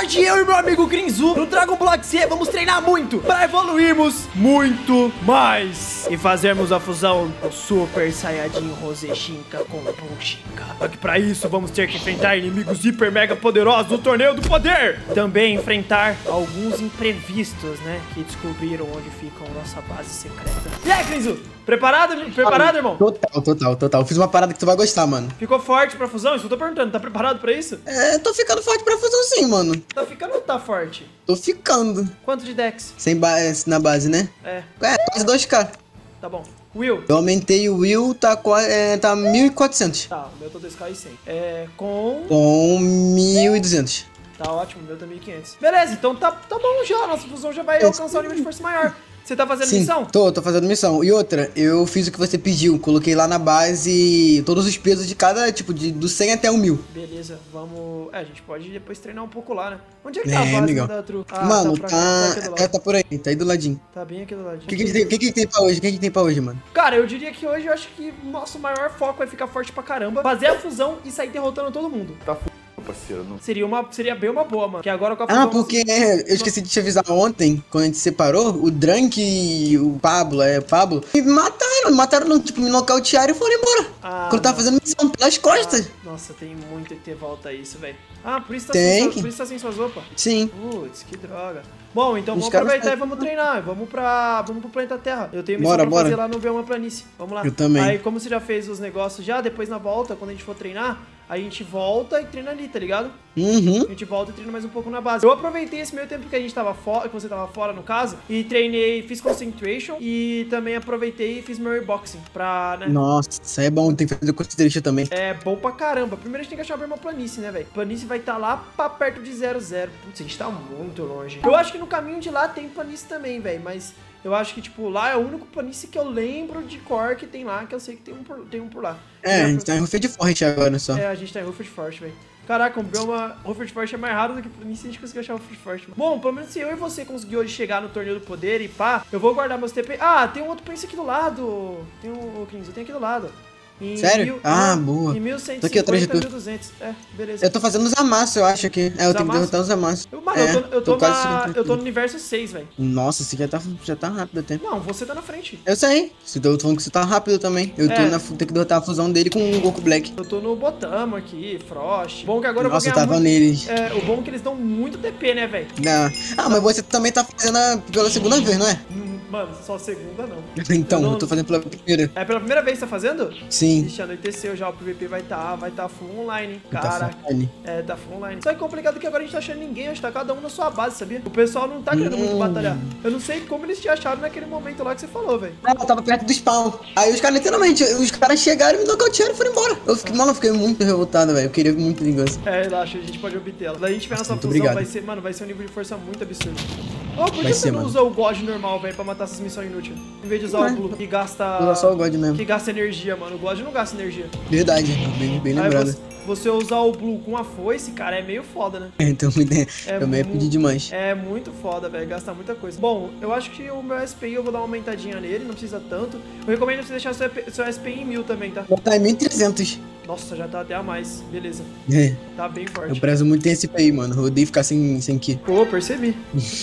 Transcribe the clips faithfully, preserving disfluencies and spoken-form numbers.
Hoje eu e meu amigo Grinzu no Dragon Block Z vamos treinar muito para evoluirmos muito mais e fazermos a fusão do Super Saiyajin Roseshinka com Bunshinka. Só que para isso vamos ter que enfrentar inimigos hiper mega poderosos do Torneio do Poder. Também enfrentar alguns imprevistos, né, que descobriram onde fica a nossa base secreta. E aí, Grinzu? Preparado? Preparado, irmão? Total, total, total. Fiz uma parada que tu vai gostar, mano. Ficou forte pra fusão? Isso eu tô perguntando. Tá preparado pra isso? É, tô ficando forte pra fusão sim, mano. Tá ficando ou tá forte? Tô ficando. Quanto de Dex? Sem base, na base, né? É. É, quase dois K. Tá bom. Will? Eu aumentei o Will, tá, é, tá mil e quatrocentos. Tá, o meu tá dois K e cem. É, com... Com mil e duzentos. Tá ótimo, o meu tá mil e quinhentos. Beleza, então tá, tá bom já. Nossa fusão já vai Eu... alcançar o nível de força maior. Você tá fazendo Sim, missão? Tô, tô fazendo missão. E outra, eu fiz o que você pediu. Coloquei lá na base todos os pesos de cada, tipo, de, do cem até o mil. Beleza, vamos... É, a gente pode depois treinar um pouco lá, né? Onde é que tá É, a base amigão. da Tru? Ah, Mano, tá, pra... tá, tá, aqui do lado. é, tá por aí, tá aí do ladinho. Tá bem aqui do lado. O que, que, tem, que, que tem pra hoje? O que, que tem pra hoje, mano? Cara, eu diria que hoje eu acho que o nosso maior foco é ficar forte pra caramba, fazer a fusão e sair derrotando todo mundo. Tá f... parceiro, não. Seria, uma, seria bem uma boa, mano. Que agora com a fusão... Ah, porque eu esqueci de te avisar ontem, quando a gente separou, o Drunk e o Pablo, é, o Pablo, me mataram, me mataram, não, tipo, me nocautearam e foram embora. Ah, quando eu tava fazendo missão pelas costas. Ah, nossa, tem muito que ter volta a isso, velho. Ah, por isso tá, Tem sem, que... por isso tá sem suas roupas? Sim. Putz, que droga. Bom, então Os vamos caras aproveitar tá- e vamos treinar. Vamos pra. Vamos pro planeta Terra. Eu tenho missão Bora, pra bora. fazer lá no Bioma Planície. Vamos lá. Eu também. Aí, como você já fez os negócios já, depois na volta, quando a gente for treinar, a gente volta e treina ali, tá ligado? Uhum. A gente volta e treina mais um pouco na base. Eu aproveitei esse meio tempo que a gente tava fora, que você tava fora no caso, e treinei, fiz concentration e também aproveitei e fiz meu boxing pra, né? Nossa, isso aí é bom, tem que fazer consideration também. É bom pra caramba. Primeiro a gente tem que achar uma planície, né, velho? Planície vai estar tá lá pra perto de zero zero. Putz, a gente tá muito longe. Eu acho que no caminho de lá tem planície também, velho. Mas eu acho que, tipo, lá é o único planície que eu lembro de cor que tem lá, que eu sei que tem um por, tem um por lá. É, a gente tá em Rufia de Forte agora só. É, a gente tá em Ruford Forte, velho. Caraca, um bioma Ruford Forte é mais raro do que planície, a gente conseguiu achar o Ruford Forte. Bom, pelo menos se eu e você conseguir hoje chegar no Torneio do Poder e pá, eu vou guardar meus T P. Ah, tem um outro Prince aqui do lado. Tem um, o Kings, tem aqui do lado. Em Sério? Mil, Ah, é, boa. Em mil cento e Tô aqui atrás de cinquenta, tu. mil e duzentos. É, beleza. Eu tô fazendo os amassos, eu acho aqui. É, eu Os tenho que amassos? derrotar os amassos. Eu, mano, É, eu tô, eu tô, tô quase na, chegando eu tô tranquilo. no universo seis, velho. Nossa, esse já tá, já tá rápido até. Não, você tá na frente. Eu sei. Se eu tô falando que você tá rápido também. Eu tô É. na, tenho que derrotar a fusão dele com o Goku Black. Eu tô no Botamo aqui, Frost. Bom que agora Nossa, eu eu vou ganhar tava muito... neles. É, o bom é que eles dão muito T P, né, velho? Não. Ah, mas você também tá fazendo a, pela segunda vez, não é? Hum, Mano, só segunda não. Então, Eu eu, não- tô fazendo pela primeira. É pela primeira vez que você tá fazendo? Sim. Ixi, anoiteceu já, o P V P vai tá, vai tá full online, hein? Tá Caraca. fone. É, tá full online. Só que complicado que agora a gente tá achando ninguém, a gente tá cada um na sua base, sabia? O pessoal não tá querendo muito Hum. batalhar. Eu não sei como eles te acharam naquele momento lá que você falou, velho. Ah, eu tava perto do spawn. Aí os caras, literalmente, os caras chegaram, me nocautearam e foram embora. Eu fiquei, mano, eu fiquei muito revoltado, velho. Eu queria muito vingança. É, relaxa, a gente pode obter ela. Daí a gente vê nossa Muito fusão, obrigado. vai ser, mano, vai ser um nível de força muito absurdo. Ô, por que Vai você ser, não mano. usa o God normal, velho, pra matar essas missões inúteis? Em vez de usar Não é. o Blue, que gasta... Vou usar só o God mesmo. Que gasta energia, mano. O God não gasta energia. Verdade, bem, bem Aí lembrado. você, você usar o Blue com a foice, cara, é meio foda, né? Então, É eu meio mu- pedi demais. É muito foda, velho. Gasta muita coisa. Bom, eu acho que o meu S P I eu vou dar uma aumentadinha nele, não precisa tanto. Eu recomendo você deixar seu, seu S P I em mil também, tá? Botar em mil e trezentos. Nossa, já tá até a mais. Beleza. É, Tá bem forte. eu prezo muito em S P I, mano. Eu odeio ficar sem, sem ki. Pô, percebi.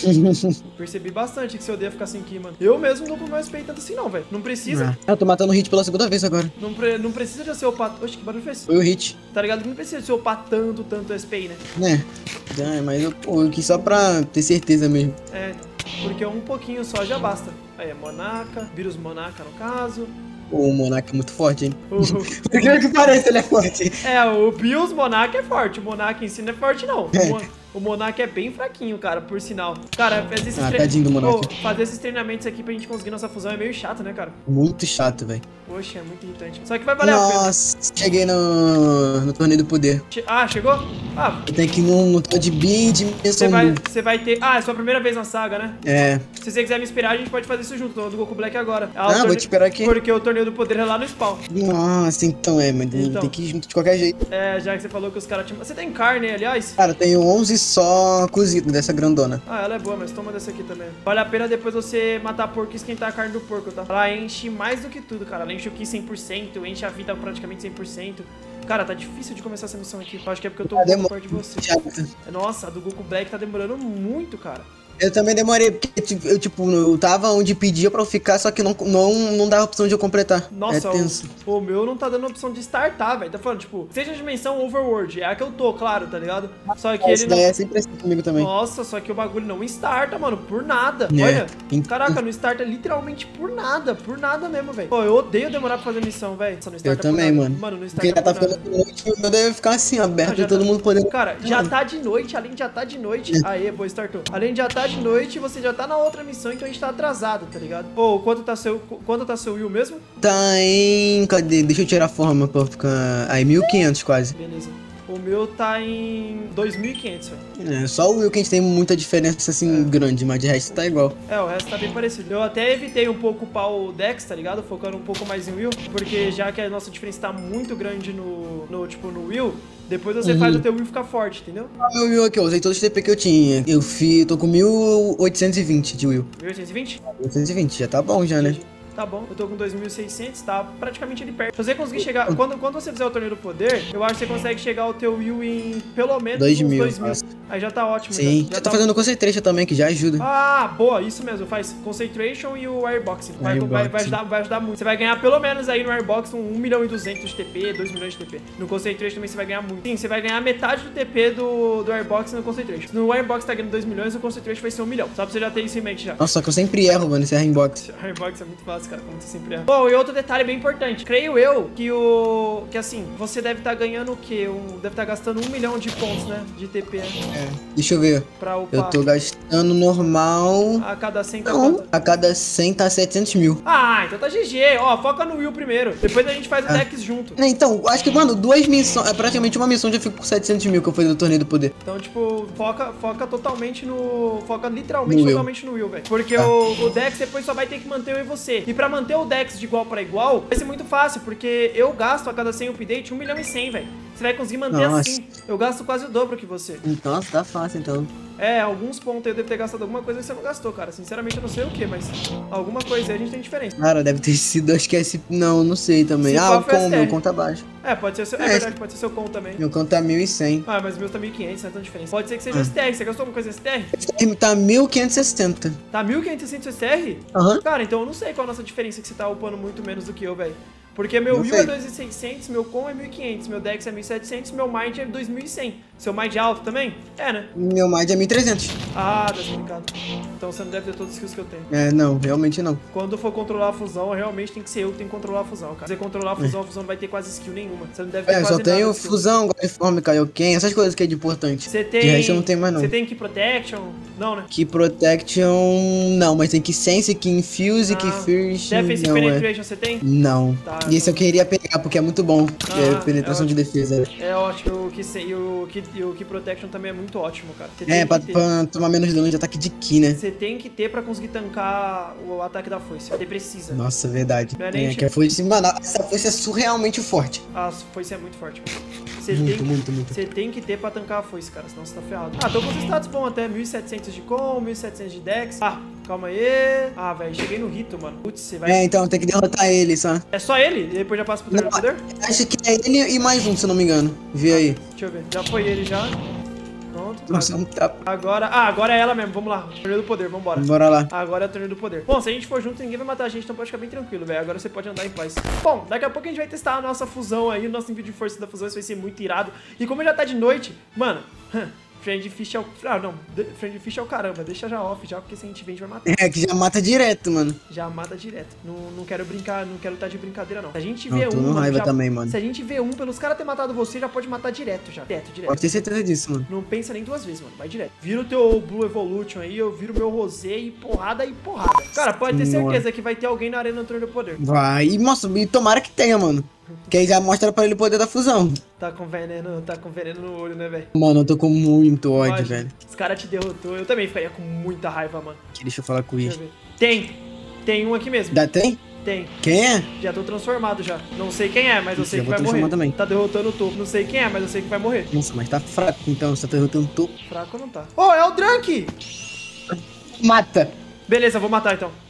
Percebi bastante que você odeia ficar sem ki, mano. Eu mesmo não dou pro meu S P I tanto assim, não, velho. Não precisa. Ah, eu tô matando o hit pela segunda vez agora. Não, pre- não precisa de você upar. Oxe, que barulho fez? Foi o hit. Tá ligado? Não precisa de você upar tanto, tanto S P I, né? Né? É, mas eu, pô, eu quis só pra ter certeza mesmo. É, porque um pouquinho só já basta. Aí é Monaka, vírus Monaka no caso. Pô, o Monarca é muito forte, hein? O- Por que que parece, ele é forte. É, o Bills Monark é forte, o Monark em si não é forte, não. É. O, Mon- o Monark é bem fraquinho, cara, por sinal. Cara, fazer esses, Ah, tre- tadinho do Monark. Ô, fazer esses treinamentos aqui pra gente conseguir nossa fusão é meio chato, né, cara? Muito chato, velho. Poxa, é muito irritante. Só que vai valer a pena. Nossa, cheguei no, no torneio do poder. Che- Ah, chegou? Ah, Eu tenho que ir num, num tal de bin de você dimensão vai, nu. você vai ter... Ah, é sua primeira vez na saga, né? É. Se você quiser me inspirar, a gente pode fazer isso junto, do Goku Black agora. Ah, o Ah, vou torne- te esperar aqui. Porque o torneio do poder é lá no spawn. Nossa, então é, mas Então. tem que ir junto de qualquer jeito. É, já que você falou que os caras tinham... Você tem carne, aliás? Cara, eu tenho onze só cozido dessa grandona. Ah, ela é boa, mas toma dessa aqui também. Vale a pena depois você matar porco e esquentar a carne do porco, tá? Ela enche mais do que tudo, cara. Ela enche o Ki cem por cento, enche a vida praticamente cem por cento. Cara, tá difícil de começar essa missão aqui. Eu acho que é porque eu tô Ah, muito demora. perto de você. Nossa, a do Goku Black tá demorando muito, cara. Eu também demorei, porque tipo, eu, tipo, eu tava onde pedia pra eu ficar, só que não, não, não dava opção de eu completar. Nossa, é tenso. o, o meu não tá dando opção de startar, velho. Tá falando, tipo, seja a dimensão overworld. É a que eu tô, claro, tá ligado? Só que Esse ele daí não... é sempre assim comigo também. Nossa, só que o bagulho não starta, mano, por nada. É. Olha, Ent- caraca, não starta literalmente por nada. Por nada mesmo, velho. Pô, eu odeio demorar pra fazer missão, velho. Só não Eu starta por também, nada. mano. Mano, não Porque starta já tá por nada. ficando noite, o meu deve ficar assim, aberto, Ah, já e todo tá. mundo podendo... Cara, já tá de noite, além de já tá de noite. Aê, pô, startou. Além de já tá de noite, você já tá na outra missão, então a gente tá atrasado, tá ligado? Pô, quanto tá seu, quanto tá seu Will mesmo? Tá em... Cadê? Deixa eu tirar a forma pra ficar... Aí, mil e quinhentos quase. Beleza. O meu tá em dois mil e quinhentos, velho. É, só o Will que a gente tem muita diferença, assim, É. grande, mas de resto tá igual. É, o resto tá bem parecido. Eu até evitei um pouco upar o Dex, tá ligado? Focando um pouco mais em Will, porque já que a nossa diferença tá muito grande no, no tipo, no Will, depois você Uhum. faz o teu Will ficar forte, entendeu? Meu Will aqui, eu usei todos os T P que eu tinha. Eu fi, tô com mil oitocentos e vinte de Will. mil oitocentos e vinte? oitocentos e vinte, já tá bom já, né? Tá bom, eu tô com dois mil e seiscentos, tá praticamente ali perto. Se você conseguir chegar... Quando, quando você fizer o torneio do poder, eu acho que você consegue chegar ao teu Will em pelo menos dois uns mil, dois mil. fácil. Aí já tá ótimo. Sim, já, já já tô tá... fazendo concentration também, que já ajuda. Ah, boa, isso mesmo. Faz Concentration e o Airboxing. Vai, Airboxing. vai, vai, ajudar, vai ajudar muito. Você vai ganhar pelo menos aí no Airboxing um milhão e duzentos de T P, dois milhões de T P. No Concentration também você vai ganhar muito. Sim, você vai ganhar metade do T P do, do Airboxing no Concentration. No Airboxing tá ganhando dois milhões, no Concentration vai ser um milhão. Só pra você já ter isso em mente já. Nossa, só que eu sempre erro, mano, esse Airbox. Airbox é muito fácil, cara, como você sempre é. Bom, e outro detalhe bem importante. Creio eu que o... Que assim, você deve estar ganhando o quê? Um, deve estar gastando um milhão de pontos, né? De T P, né? É. Deixa eu ver. Pra upar. Eu tô gastando normal... A cada cem tá Não, quanto? a cada cem tá setecentos mil. Ah, então tá G G. Ó, foca no Will primeiro. Depois a gente faz o Ah. Dex junto. Né, Então, acho que, mano, duas missões, é praticamente uma missão, já fico com setecentos mil que eu fiz do torneio do poder. Então, tipo, foca, foca totalmente no... Foca literalmente No Will. totalmente no Will, velho. Porque Tá. o, o Dex depois só vai ter que manter eu e você. E pra manter o Dex de igual pra igual, vai ser muito fácil, porque eu gasto a cada cem update um milhão e cem, velho. Você vai conseguir manter Nossa. assim. Eu gasto quase o dobro que você. Nossa, tá fácil, então. É, alguns pontos eu devo ter gastado alguma coisa que você não gastou, cara. Sinceramente, eu não sei o que, mas alguma coisa aí a gente tem diferença. Cara, deve ter sido, acho que é esse... Não, não sei também. Se ah, for o com, F S R. meu conta baixo. É, pode ser seu... É, É, verdade, pode ser seu conto também. Meu conta tá mil e cem. Ah, mas o meu tá mil e quinhentos, não é tão diferente. Pode ser que seja Ah. S T R. Você gastou alguma coisa S T R? Esse tá mil quinhentos e sessenta. Tá mil quinhentos e sessenta S T R? Aham. Cara, então eu não sei qual a nossa diferença que você tá upando muito menos do que eu, velho. Porque meu Não Will sei. é dois mil e seiscentos, meu Com é mil e quinhentos, meu Dex é mil e setecentos, meu Mind é dois mil e cem. Seu Mind é alto também? É, né? Meu mind é mil e trezentos. Ah, tá explicado. Então você não deve ter todos os skills que eu tenho. É, não, realmente não. Quando for controlar a fusão, realmente tem que ser eu que tenho que controlar a fusão, cara. Se você controlar a fusão, a fusão não vai ter quase skill nenhuma. Você não deve ter É, eu quase só tenho nada de skill. fusão, Godform, Kaioken, essas coisas que é de importante. Você tem... De resto eu não tenho mais não. Você tem Key Protection? Não, né? Key Protection... Não, mas tem Key Sense, Key Infuse, Ah, Key First... Defensive não, é. Penetration você tem? Não. Tá, E esse eu queria pegar, porque é muito bom. que é Ah, penetração é de defesa. É ótimo, o que e o Key, e o Key Protection também é muito ótimo, cara. Você É, tem pra, que ter. pra tomar menos dano de ataque de Ki, né? Você tem que ter pra conseguir tancar o ataque da foice. Você precisa. Nossa, verdade. Não é nem É, tipo- que a foice, mano, essa foice é surrealmente forte. A foice é muito forte. Você Muito, tem, que- muito, muito. Você tem que ter pra tancar a foice, cara, senão você tá ferrado. Ah, tô com os status bons até. mil e setecentos de com, mil e setecentos de dex. Ah, calma aí. Ah, velho, cheguei no rito, mano. Putz, você vai... É, então tem que derrotar ele, só. É só ele? E depois já passa pro torneio do poder? Acho que é ele e mais um, se eu não me engano. Vê aí. Deixa eu ver. Já foi ele, já. Pronto. Nossa, um tapa. Agora... Ah, agora é ela mesmo. Vamos lá. Torneio do poder, vambora. Bora lá. Agora é o torneio do poder. Bom, se a gente for junto, ninguém vai matar a gente, então pode ficar bem tranquilo, velho. Agora você pode andar em paz. Bom, daqui a pouco a gente vai testar a nossa fusão aí, o nosso envio de força da fusão, isso vai ser muito irado. E como já tá de noite, mano, Friend Fish é o... Ah, não, Friend Fish é o caramba, deixa já off já, porque se a gente vende vai matar. É, que já mata direto, mano. Já mata direto. Não, não quero brincar, não quero estar de brincadeira, não. Se a gente Não, vê tô um, no mano, raiva já- também, mano. Se a gente vê um, pelos caras ter matado você, já pode matar direto já. Direto, direto. Pode ter certeza disso, mano. Não pensa nem duas vezes, mano. Vai direto. Vira o teu Blue Evolution aí, eu viro o meu Rosé e porrada e porrada. Cara, pode ter Nossa. certeza que vai ter alguém na Arena do Torneio do Poder. Vai. E, nossa, e tomara que tenha, mano. Que aí já mostra pra ele o poder da fusão. Tá com veneno, tá com veneno no olho, né, velho? Mano, eu tô com muito ódio, Imagina, velho. Os caras te derrotou. Eu também ficaria com muita raiva, mano. Aqui, deixa eu falar com Deixa ele. eu ver. Tem. Tem um aqui mesmo. Dá tem? Tem. Quem é? Já tô transformado já. Não sei quem é, mas eu Ixi, sei já que vou vai morrer. transformar também. Tá derrotando o topo. Não sei quem é, mas eu sei que vai morrer. Nossa, mas tá fraco então, você tá derrotando topo. Fraco não tá. Oh, é o Drunk! Mata! Beleza, vou matar então.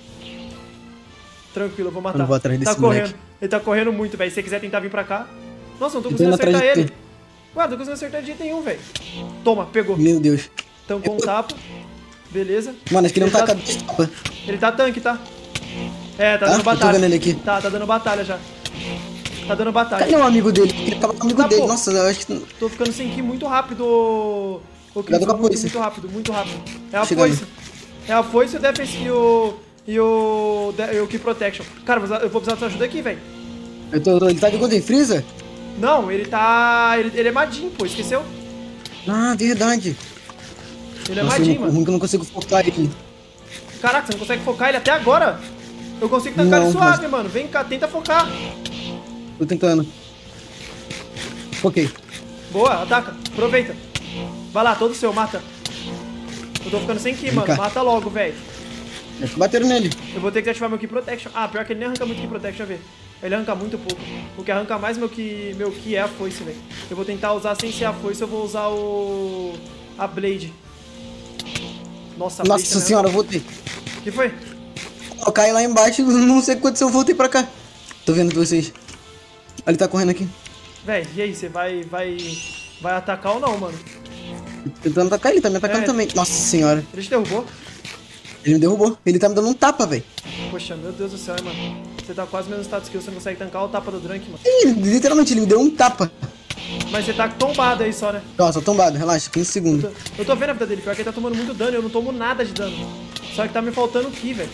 Tranquilo, eu vou matar. Eu não vou atrás Tá desse correndo. moleque. Ele tá correndo muito, velho. Se você quiser tentar vir pra cá. Nossa, não tô Eu tô conseguindo indo atrás acertar de ele. Ué, não tô conseguindo acertar de jeito nenhum, velho. Toma, pegou. Meu Deus. Tancou um tapa. Beleza. Mano, acho que ele não Ele tá tá- com a dois tapas. Ele tá tanque, tá? É, tá Tá? dando Eu tô batalha. vendo ele aqui. Tá, tá dando batalha já. Tá dando batalha. Cadê o amigo dele? Ele tava com o amigo Tá, dele. pô. Nossa, eu acho que. Tô ficando sem ki muito rápido. O Cuidado com a muito, foice. muito rápido, muito rápido. É a Chegando. foice. É a foice, o defense e o... E o... E o Ki Protection. Cara, eu vou precisar da sua ajuda aqui, velho. Eu tô, eu tô- ele tá de Golden Freezer? Não, ele tá... Ele, ele é Madin, pô, esqueceu? Ah, verdade. Ele é Nossa, Madin, eu, mano. ruim que eu não consigo focar ele. Caraca, você não consegue focar ele até agora? Eu consigo tancar Não, ele suave, mas- mano. Vem cá, tenta focar. Tô tentando. Foquei. Boa, ataca. Aproveita. Vai lá, todo seu, mata. Eu tô ficando sem ki, Vem mano. cá. Mata logo, velho. Bateram nele. Eu vou ter que ativar meu Ki Protection. Ah, pior que ele nem arranca muito Ki Protection, deixa eu ver. Ele arranca muito pouco. O que arranca mais meu Ki, meu Ki é a foice, velho. Eu vou tentar usar sem ser a foice, eu vou usar o... A Blade. Nossa, a Blade Nossa também senhora, eu voltei. arranca. O que foi? Eu caí lá embaixo, não sei o que aconteceu, eu voltei pra cá. Tô vendo vocês. Ele tá correndo aqui. Véi, e aí, você vai, vai... Vai atacar ou não, mano? Tô tentando atacar ele, tá me atacando É. também. Nossa senhora. Ele te derrubou? Ele me derrubou. Ele tá me dando um tapa, velho. Poxa, meu Deus do céu, hein, mano. Você tá quase menos status que você não consegue tancar o tapa do Drunk, mano. Ih, literalmente, ele me deu um tapa. Mas você tá tombado aí só, né? Nossa, tombado, relaxa, quinze segundos. Eu tô, eu tô vendo a vida dele, pior que ele tá tomando muito dano, eu não tomo nada de dano. Só que tá me faltando Ki, velho.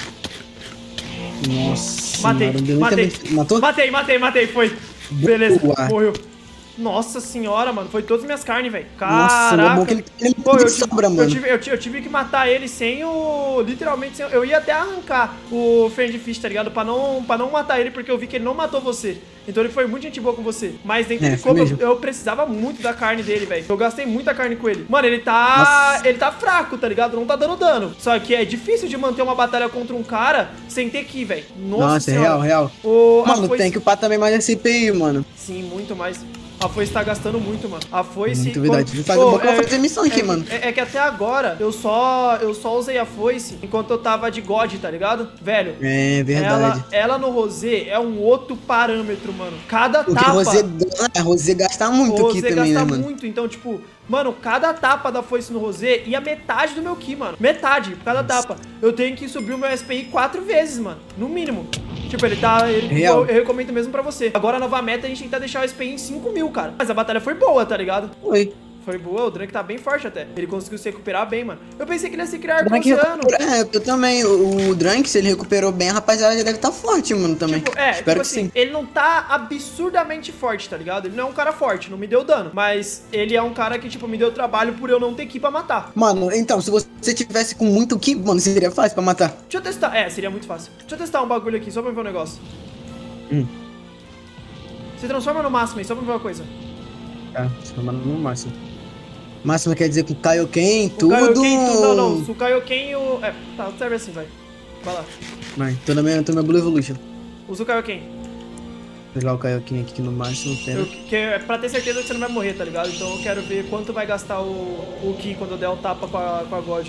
Nossa Matei, senhora, não deu nem matei. tempo de- Matou? Matei, matei, matei, foi. Beleza, Boa. morreu. Nossa senhora, mano, foi todas as minhas carnes, velho. Nossa, Caraca. é bom que ele, ele Pô, eu, me tive, sobra, eu, mano. tive, eu, tive, eu tive que matar ele sem o... Literalmente, sem, eu ia até arrancar o Friend Fish, tá ligado? Pra não, pra não matar ele, porque eu vi que ele não matou você. Então ele foi muito gente boa com você. Mas dentro É, de foi como, eu, mesmo. eu precisava muito da carne dele, velho. Eu gastei muita carne com ele. Mano, ele tá... Nossa. Ele tá fraco, tá ligado? Não tá dando dano. Só que é difícil de manter uma batalha contra um cara sem ter Ki, velho. Nossa, Nossa, é senhora. real, real. O, a Mano, foice- tem que upar também mais esse C P I, mano. Sim, muito mais. A foice tá gastando muito, mano. A foice... Muito verdade. quando- Faz Pô, um pouco pra fazer missão aqui, é, mano. É, é que até agora eu só, eu só usei a foice enquanto eu tava de God, tá ligado? Velho, É verdade. ela, ela no Rosé é um outro parâmetro, mano. Cada Porque tapa... Rosé, é, Rosé gasta muito o aqui Rosé também, gasta né, mano? muito, então, tipo... Mano, cada tapa da foice no Rosé ia metade do meu Ki, mano. Metade, cada tapa. Eu tenho que subir o meu S P I quatro vezes, mano. No mínimo. Tipo, ele tá... Ele, Real. eu, eu recomendo mesmo pra você. Agora a nova meta a gente tem que deixar o S P I em cinco mil, cara. Mas a batalha foi boa, tá ligado? Foi. Foi boa, o Drunk tá bem forte até. Ele conseguiu se recuperar bem, mano. Eu pensei que ele ia se criar O Drunk arco-oceano. recupera- É, eu também. O, o Drunk, se ele recuperou bem, a rapaziada já deve estar forte, mano, também. Tipo, é, Espero tipo que assim, sim. ele não tá absurdamente forte, tá ligado? Ele não é um cara forte, não me deu dano. Mas ele é um cara que, tipo, me deu trabalho por eu não ter Ki pra matar. Mano, então, se você tivesse com muito Ki, mano, seria fácil pra matar. Deixa eu testar. É, seria muito fácil. Deixa eu testar um bagulho aqui, só pra ver um negócio. Hum. Se transforma no máximo aí, só pra ver uma coisa. Tá, chamando no máximo. Máximo quer dizer com Kaioken, O tudo. Kaioken, tu, não, não. Se o Kaioken e o... É, tá, serve assim, vai. Vai lá. Vai, tô na minha, tô na Blue Evolution. Usa o Kaioken. Vou pegar o Kaioken aqui no máximo, pera. Eu, que, é pra ter certeza que você não vai morrer, tá ligado? Então eu quero ver quanto vai gastar o, o Ki quando eu der o tapa com a, com a God.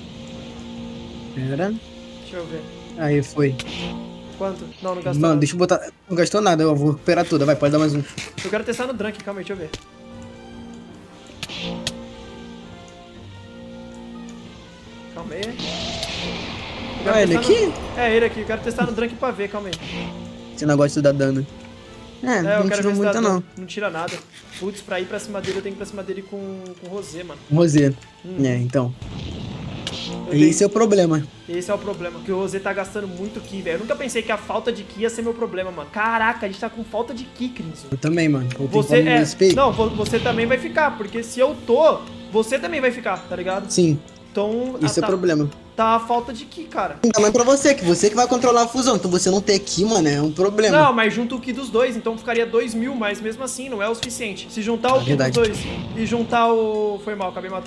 Pera. Deixa eu ver. Aí foi. Quanto? Não, não gastou. Mano, não. deixa eu botar. Não gastou nada, eu vou recuperar toda. Vai, pode dar mais um. Eu quero testar no Drunk, calma aí, deixa eu ver. Calma aí. Eu quero Ah, ele testar aqui? no- É, ele aqui. Eu quero testar no Drunk pra ver, calma aí. Esse negócio dá dano. É, É, eu não quero tirou ver se muita dá não. dano. Não tira nada. Putz, pra ir pra cima dele, eu tenho que ir pra cima dele com, com Rosé, mano. Rosé. Hum. É, então. Eu tenho- Esse é o problema. Esse é o problema, porque o Rosé tá gastando muito Ki, velho. Eu nunca pensei que a falta de Ki ia ser meu problema, mano. Caraca, a gente tá com falta de Ki, Crimson. Eu também, mano. Eu tenho Você que é... S P. Não, vo- você também vai ficar, porque se eu tô, você também vai ficar, tá ligado? Sim, Então, isso ah, é tá, o problema. tá a falta de Ki, cara. Ainda mais pra você, que você que vai controlar a fusão. Então você não ter Ki, mano, é um problema. Não, mas junta o Ki dos dois, então ficaria dois mil, mas mesmo assim não é o suficiente. Se juntar o É Ki verdade. dos dois e juntar o... Foi mal, acabei matando. Se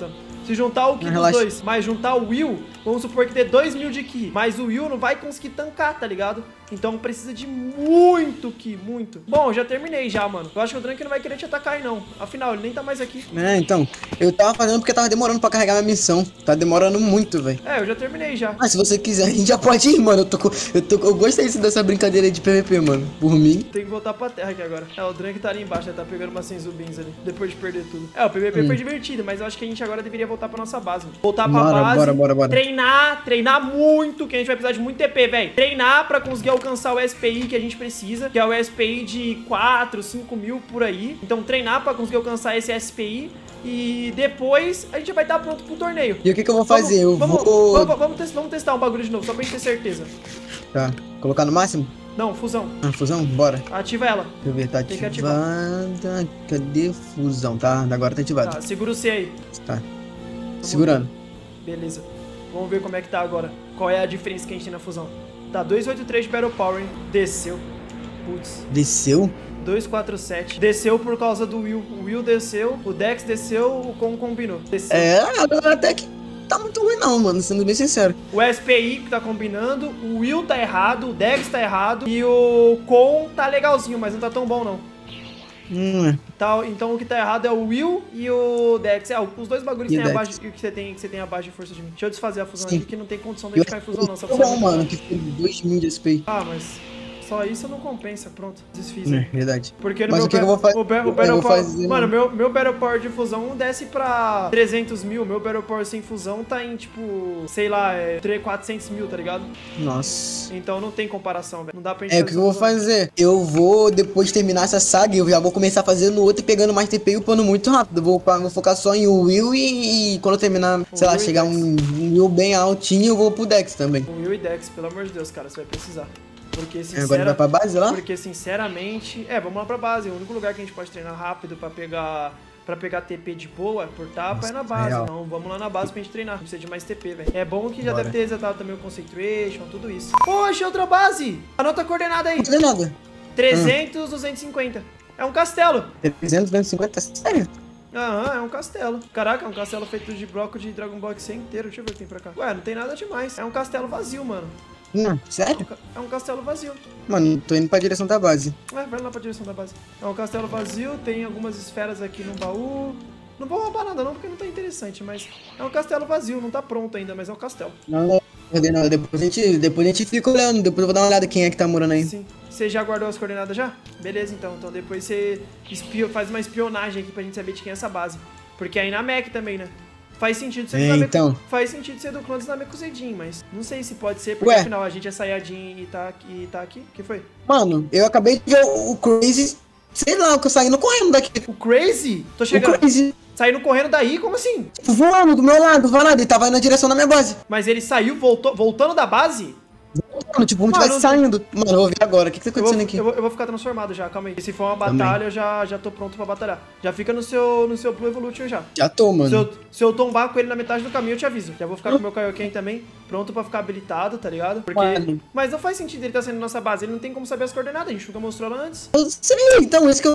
Se juntar o Ki Não, dos relaxa. dois, mas juntar o Will, vamos supor que dê dois mil de Ki. Mas o Will não vai conseguir tancar, tá ligado? Então precisa de muito Ki, muito. Bom, eu já terminei já, mano. Eu acho que o Drunk não vai querer te atacar aí, não. Afinal, ele nem tá mais aqui. É, então. Eu tava fazendo porque tava demorando pra carregar minha missão. Tá demorando muito, velho. É, eu já terminei já. Mas se você quiser, a gente já pode ir, mano. Eu, tô, com- eu, tô, eu gostei dessa brincadeira aí de P V P, mano. Por mim. Tem que voltar pra terra aqui agora. É, o Drunk tá ali embaixo, né? Tá pegando umas cem zumbins ali. Depois de perder tudo. É, o P V P Hum. foi divertido, mas eu acho que a gente agora deveria voltar pra nossa base. Mano. Voltar pra Bora, base. bora, bora, bora. Treinar, treinar muito, que a gente vai precisar de muito T P, velho. Treinar pra conseguir alcançar o S P I que a gente precisa, que é o S P I de quatro, cinco mil por aí. Então treinar pra conseguir alcançar esse S P I. E depois a gente vai estar pronto pro torneio. E o que que eu vou fazer? eu vamos, vou... Vamos, vamos, testar, vamos testar um bagulho de novo, só pra gente ter certeza. Tá. Colocar no máximo? Não, fusão. Ah, fusão? Bora. Ativa ela. Deixa eu ver, tá Tem que ativar. ativada. Cadê fusão? Tá, agora tá ativada. Tá, segura o C aí. Tá. Segurando. Beleza. Vamos ver como é que tá agora. Qual é a diferença que a gente tem na fusão. Tá, duzentos e oitenta e três de Battle Power, hein? Desceu. Putz. Desceu? duzentos e quarenta e sete. Desceu por causa do Will. O Will desceu, o Dex desceu, o Con combinou. Desceu. É, até que tá muito ruim não, mano, sendo bem sincero. O S P I que tá combinando, o Will tá errado, o Dex tá errado e o Con tá legalzinho, mas não tá tão bom não. Hum, é. Tá, então o que tá errado é o Will e o Dex. É, os dois bagulhos E que o tem Dex. abaixo, que você tem, que você tem abaixo de força de mim. Deixa eu desfazer a fusão Sim. aqui que não tem condição de Eu ficar em fusão não. Essa Foi fusão é bom, muito mano, boa. que foi dois mil de S P I. Ah, mas só isso não compensa. Pronto, desfiz. É, verdade. Porque no Mas meu o que que eu vou fazer? O, ba- o Eu Battle vou Power, fazer- Mano, meu, meu Battle Power de fusão desce pra trezentos mil. Meu Battle Power sem fusão tá em, tipo, sei lá, é quatrocentos mil, tá ligado? Nossa. Então não tem comparação, velho. Não dá pra gente É, o que eu vou fusão. fazer? Eu vou, depois de terminar essa saga, eu já vou começar fazendo outro e pegando mais T P e upando muito rápido. Eu vou, pa- vou focar só em Will e, e quando eu terminar, sei lá, Will e chegar Dex. um, um Will bem altinho, eu vou pro Dex também. Com Will e Dex, pelo amor de Deus, cara, você vai precisar. Porque, É, sincera... agora vai pra base lá? Porque, sinceramente... É, vamos lá pra base. O único lugar que a gente pode treinar rápido pra pegar... Pra pegar T P de boa, por tapa, é na base. real. Então vamos lá na base pra gente treinar. Precisa de mais T P, velho. É bom que já Bora. deve ter resetado também o Concentration, tudo isso. Pô, achei outra base! Anota a coordenada aí. Não tem nada. trezentos, duzentos e cinquenta. É um castelo. trezentos, duzentos e cinquenta? Sério? Aham, é um castelo. Caraca, é um castelo feito de bloco de Dragon Box inteiro. Deixa eu ver o que tem pra cá. Ué, não tem nada demais. É um castelo vazio, mano. Não, É um, sério? ca- é um castelo vazio. Mano, tô indo pra direção da base. É, vai lá pra direção da base. É um castelo vazio, tem algumas esferas aqui no baú. Não vou roubar nada não, porque não tá interessante, mas é um castelo vazio, não tá pronto ainda, mas é um castelo. Não, não, não, depois a gente, depois a gente fica olhando, depois eu vou dar uma olhada quem é que tá morando aí. Sim. Você já guardou as coordenadas já? Beleza, então. Então depois você espio- faz uma espionagem aqui pra gente saber de quem é essa base. Porque é aí na Mech também, né? Faz sentido ser É, do Nameku- então. Faz sentido ser do clã dos Namekusei, mas não sei se pode ser, porque Ué. afinal a gente é Saiyajin e tá aqui. E tá aqui. O que foi? Mano, eu acabei de ver o, o Crazy, sei lá, que eu saindo correndo daqui. O Crazy? Tô O chegando. Crazy, Saindo correndo daí? Como assim? tipo, voando do meu lado, voando, ele tava indo na direção da minha base. Mas ele saiu, voltou, voltando da base? Mano, tipo, como Mano, tivesse saindo. Mano, eu vou ver agora, o que que tá Eu vou, acontecendo aqui? eu, vou, eu vou ficar transformado já, calma aí. E se for uma Também. batalha, eu já, já tô pronto pra batalhar. Já fica no seu, no seu Blue Evolution já. Já tô, Se mano. eu, se eu tombar com ele na metade do caminho, eu te aviso. Já vou ficar com o meu Kaioken também, pronto pra ficar habilitado, tá ligado? Porque... Mano. Mas não faz sentido ele estar saindo da nossa base, ele não tem como saber as coordenadas, a gente nunca mostrou ela antes. Eu sei, então, isso que eu...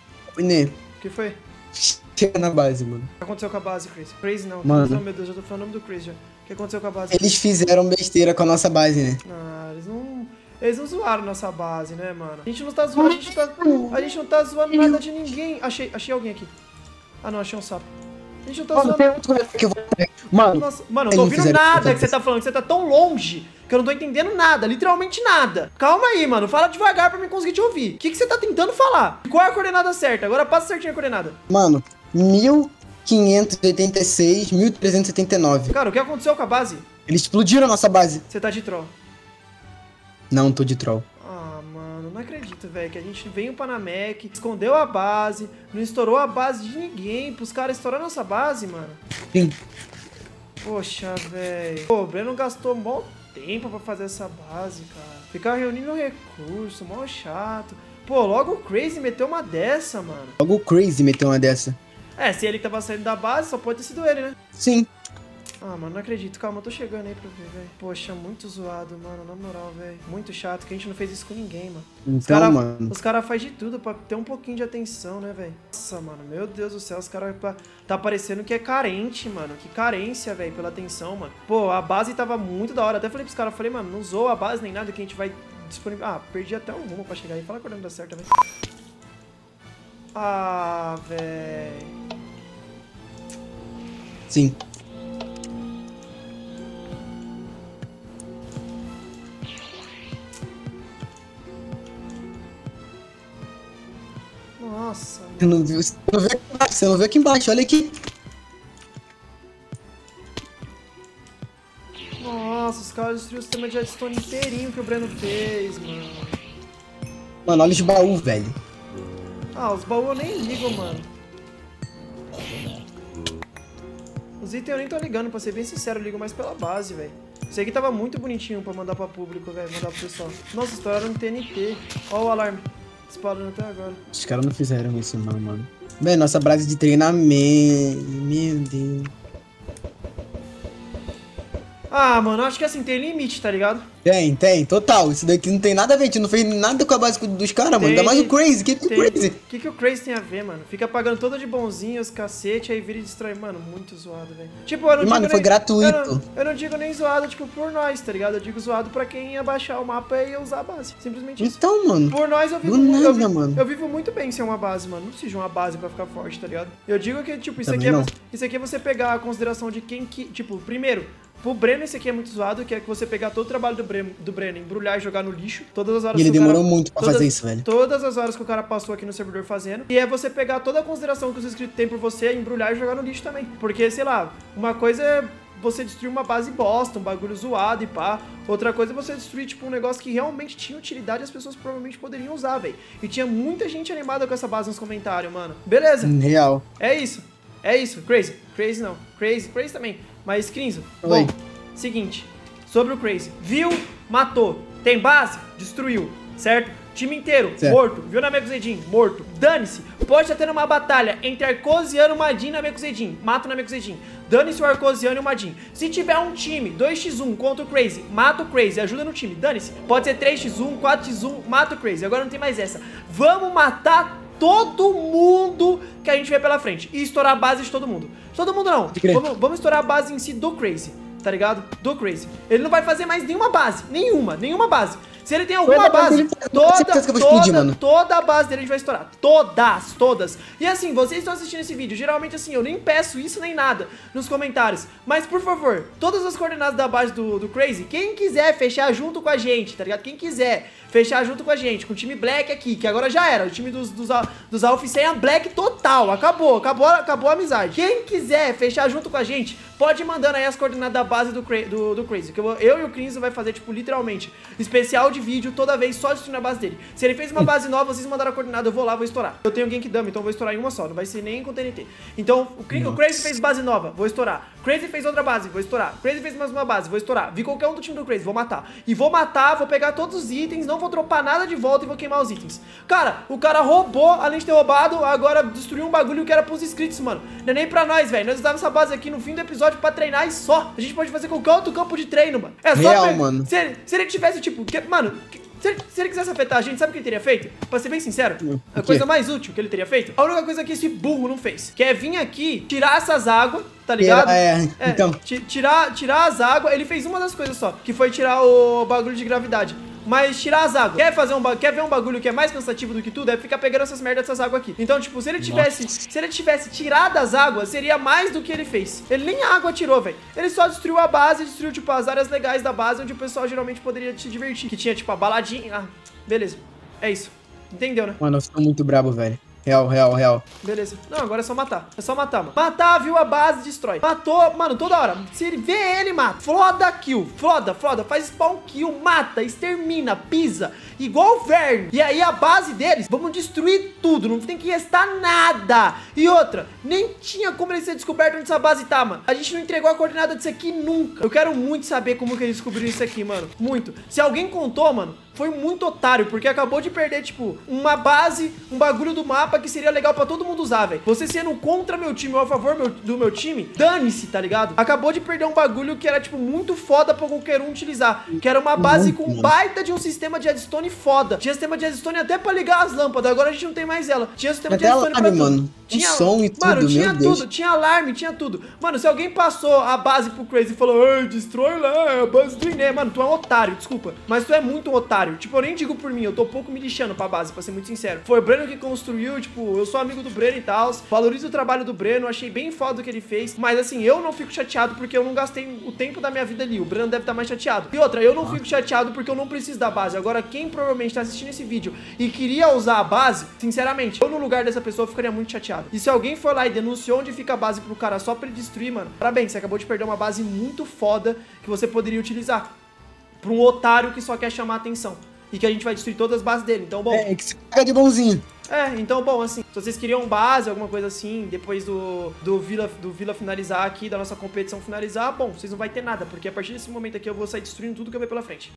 Né, O que foi? chega na base, mano. O que aconteceu com a base, Chris? Crazy não. Mano. Oh, meu Deus, eu tô falando o nome do Chris já. O que aconteceu com a base? Eles fizeram besteira com a nossa base, né? Ah, eles não... Eles não zoaram nossa base, né, mano? A gente não tá zoando, a gente, tá, a gente não tá zoando nada de ninguém. Achei, achei alguém aqui. Ah, não, achei um sapo. A gente não tá Mano, zoando... tem outro lugar que eu vou... Mano, Nossa, mano, eu eles tô não ouvindo fizeram nada isso, que você tá falando, que você tá tão longe que eu não tô entendendo nada, literalmente nada. Calma aí, mano, fala devagar pra mim conseguir te ouvir. O que, que você tá tentando falar? Qual é a coordenada certa? Agora passa certinho a coordenada. mano, mil quinhentos e oitenta e seis, mil trezentos e setenta e nove. Cara, o que aconteceu com a base? Eles explodiram a nossa base. Você tá de troll. Não, tô de troll. Ah, mano, não acredito, velho, que a gente veio pra Namek, escondeu a base, não estourou a base de ninguém, pros caras estourar nossa base, mano. Sim. Poxa, velho. Pô, o Breno gastou um bom tempo pra fazer essa base, cara. Ficar reunindo recurso, mó chato. Pô, logo o Crazy meteu uma dessa, mano. Logo o Crazy meteu uma dessa. É, se ele tava saindo da base, só pode ter sido ele, né? Sim. Ah, mano, não acredito. Calma, eu tô chegando aí pra ver, velho. Poxa, muito zoado, mano. Na moral, velho. Muito chato, que a gente não fez isso com ninguém, mano. Então, os cara, mano. Os caras fazem de tudo pra ter um pouquinho de atenção, né, velho? Nossa, mano. Meu Deus do céu. Os caras tá parecendo que é carente, mano. Que carência, velho, pela atenção, mano. Pô, a base tava muito da hora. Até falei pros caras, falei, mano, não usou a base nem nada que a gente vai disponibilizar. Ah, perdi até um rumo pra chegar aí. Fala quando dá certo, velho. Ah, velho. Sim. Nossa. Você não viu, você não viu aqui embaixo, você não viu aqui embaixo, olha aqui. Nossa, os caras destruíram o sistema de redstone inteirinho que o Breno fez, mano. Mano, olha os baús, velho. Ah, os baús eu nem ligo, mano. Os itens eu nem tô ligando, pra ser bem sincero, eu ligo mais pela base, velho. Esse aqui tava muito bonitinho pra mandar pra público, velho, mandar pro pessoal. Nossa, estouraram no T N T. Ó o alarme. Disparando até agora. Os caras não fizeram isso não, mano. Velho, nossa base de treinamento. Meu Deus. Ah, mano, acho que assim, tem limite, tá ligado? Tem, tem, total. Isso daqui não tem nada a ver, a gente não fez nada com a base dos caras, mano. Ainda mais o Crazy, que que o Crazy? O que, que o Crazy tem a ver, mano? Fica pagando todo de bonzinho, os cacete, aí vira e destrói. Mano, muito zoado, velho. Tipo, eu não E, digo mano, nem, foi gratuito. Eu não, eu não digo nem zoado, tipo, por nós, tá ligado? Eu digo zoado pra quem ia baixar o mapa e ia usar a base. Simplesmente isso. Então, mano. Por nós, eu vivo, do muito, nada, eu, vivo, mano. eu vivo muito bem sem uma base, mano. Não preciso de uma base pra ficar forte, tá ligado? Eu digo que, tipo, isso, aqui é, não. isso aqui é você pegar a consideração de quem que... Tipo, primeiro... Pro Breno, esse aqui é muito zoado, que é que você pegar todo o trabalho do Breno, do Breno embrulhar e jogar no lixo. Todas as horas E ele que o demorou cara, muito pra todas, fazer isso, velho. Todas as horas que o cara passou aqui no servidor fazendo. E é você pegar toda a consideração que os inscritos têm por você, embrulhar e jogar no lixo também. Porque, sei lá, uma coisa é você destruir uma base bosta, um bagulho zoado e pá. Outra coisa é você destruir, tipo, um negócio que realmente tinha utilidade e as pessoas provavelmente poderiam usar, velho. E tinha muita gente animada com essa base nos comentários, mano. Beleza. Real. É isso. É isso. Crazy. Crazy não. Crazy. Crazy também. Mas, Crinzo. Oi. Bom, seguinte, sobre o Crazy. Viu, matou. Tem base? Destruiu. Certo? Time inteiro, certo. Morto. Viu na Mekuzedin? Morto. Dane-se. Pode estar tendo uma batalha entre Arcosiano e Madin na Mekuzedin. Mata na Mekuzedin. Dane-se o Arcosiano e o Madin. Se tiver um time, dois contra um contra o Crazy, mata o Crazy. Ajuda no time. Dane-se. Pode ser três contra um, quatro contra um, mata o Crazy. Agora não tem mais essa. Vamos matar todo mundo que a gente vê pela frente. E estourar a base de todo mundo. Todo mundo não. Vamos, vamos estourar a base em si do Crazy. Tá ligado? Do Crazy. Ele não vai fazer mais nenhuma base. Nenhuma, nenhuma base. Se ele tem alguma base, toda, toda, toda a base dele a gente vai estourar. Todas, todas. E assim, vocês estão assistindo esse vídeo, geralmente assim, eu nem peço isso nem nada nos comentários. Mas por favor, todas as coordenadas da base do, do Crazy, quem quiser fechar junto com a gente, tá ligado? Quem quiser fechar junto com a gente, com o time Black aqui, que agora já era, o time dos, dos, dos Alficeian Black total, acabou, acabou, acabou a amizade. Quem quiser fechar junto com a gente, pode ir mandando aí as coordenadas da base do, do, do Crazy, que eu, eu e o Crinzo vai fazer, tipo, literalmente, especial de vídeo toda vez só destruindo a base dele. Se ele fez uma base nova, vocês mandaram a coordenada, eu vou lá, vou estourar. Eu tenho Genkidama, então eu vou estourar em uma só, não vai ser nem com T N T. Então, o, o Crazy fez base nova, vou estourar. Crazy fez outra base, vou estourar. Crazy fez mais uma base, vou estourar. Vi qualquer um do time do Crazy, vou matar. E vou matar, vou pegar todos os itens, não vou dropar nada de volta e vou queimar os itens. Cara, o cara roubou, além de ter roubado, agora destruiu um bagulho que era pros inscritos, mano. Não é nem pra nós, velho. Nós usávamos essa base aqui no fim do episódio pra treinar e só. A gente pode fazer qualquer outro campo de treino, mano. É só... Real, pra... mano. Se ele, se ele tivesse, tipo... Que... Mano... Que... Se ele, se ele quisesse afetar a gente, sabe o que ele teria feito? Pra ser bem sincero, a coisa mais útil que ele teria feito, a única coisa que esse burro não fez, que é vir aqui, tirar essas águas, tá ligado? É, é, então. Tirar, tirar as águas, ele fez uma das coisas só, que foi tirar o bagulho de gravidade. Mas tirar as águas. Quer fazer um quer ver um bagulho que é mais cansativo do que tudo? É ficar pegando essas merdas dessas águas aqui. Então, tipo, se ele tivesse, Nossa. se ele tivesse tirado as águas, seria mais do que ele fez. Ele nem a água tirou, velho. Ele só destruiu a base, destruiu, tipo, as áreas legais da base, onde o pessoal geralmente poderia se divertir. Que tinha, tipo, a baladinha. Ah, beleza. É isso. Entendeu, né? Mano, eu fico muito brabo, velho. Real, real, real. Beleza. Não, agora é só matar. É só matar, mano. Matar, viu a base, destrói. Matou, mano, toda hora. Se ele vê ele, mata. Floda kill. Floda, floda. Faz spawn kill, mata, extermina, pisa. Igual o verme. E aí a base deles, vamos destruir tudo. Não tem que restar nada. E outra, nem tinha como ele ser descoberto onde essa base tá, mano. A gente não entregou a coordenada disso aqui nunca. Eu quero muito saber como que eles descobriram isso aqui, mano. Muito. Se alguém contou, mano, foi muito otário, porque acabou de perder, tipo, uma base, um bagulho do mapa fala que seria legal pra todo mundo usar, velho. Você sendo contra meu time ou a favor meu, do meu time, dane-se, tá ligado? Acabou de perder um bagulho que era, tipo, muito foda pra qualquer um utilizar. Que era uma base com um baita de um sistema de redstone foda. Tinha sistema de redstone até pra ligar as lâmpadas. Agora a gente não tem mais ela. Tinha sistema Até de redstone alarme, pra tudo. mano. Tinha, o som e tudo, mano, tinha meu Deus. tudo. Tinha alarme, tinha tudo. Mano, se alguém passou a base pro Crazy e falou, ei, destrói lá, é a base do Iné. Mano, tu é um otário, desculpa. Mas tu é muito um otário. Tipo, eu nem digo por mim, eu tô pouco me lixando pra base, pra ser muito sincero. Foi o Breno que construiu, tipo, eu sou amigo do Breno e tal. Valorizo o trabalho do Breno, achei bem foda o que ele fez. Mas assim, eu não fico chateado porque eu não gastei o tempo da minha vida ali. O Breno deve estar mais chateado. E outra, eu não ah. fico chateado porque eu não preciso da base. Agora, quem provavelmente tá assistindo esse vídeo e queria usar a base, sinceramente, eu no lugar dessa pessoa ficaria muito chateado. E se alguém for lá e denunciou onde fica a base pro cara só pra ele destruir, mano, parabéns, você acabou de perder uma base muito foda que você poderia utilizar pra um otário que só quer chamar atenção. E que a gente vai destruir todas as bases dele. Então, bom... É, que você paga de bonzinho. É, então, bom, assim, se vocês queriam base, alguma coisa assim, depois do, do, Vila, do Vila finalizar aqui, da nossa competição finalizar, bom, vocês não vai ter nada, porque a partir desse momento aqui eu vou sair destruindo tudo que eu ver pela frente.